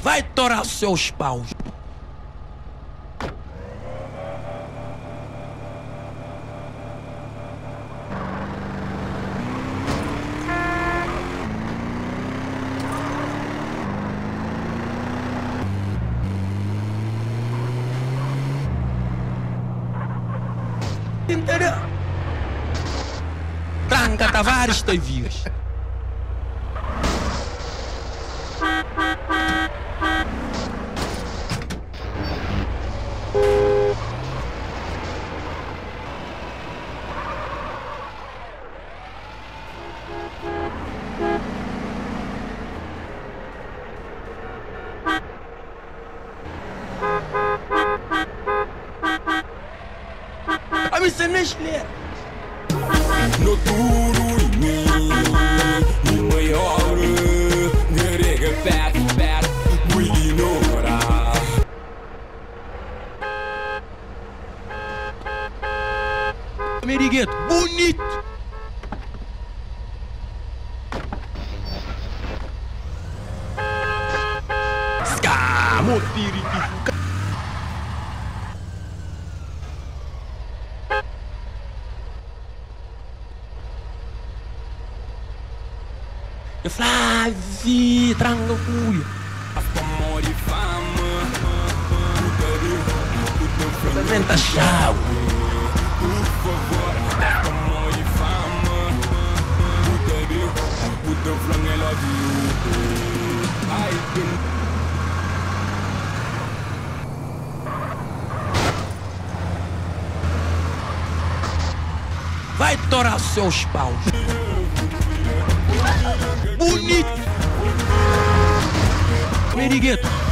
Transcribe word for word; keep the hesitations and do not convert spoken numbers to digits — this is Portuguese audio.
Vai torar os seus paus. Entendeu? Tranca Tavares Teivias. A mim você nem escolher. Noturno em mim, o maior, nega perto, perto, vou ignorar. Merigueto, bonito. Escamo, tiritico. Flávio, tranca o culo. Venta chave. Por favor, esta amor e fama. Puta flango, I love you. I can. Vai torar seus paus. Bonito. Merigueto.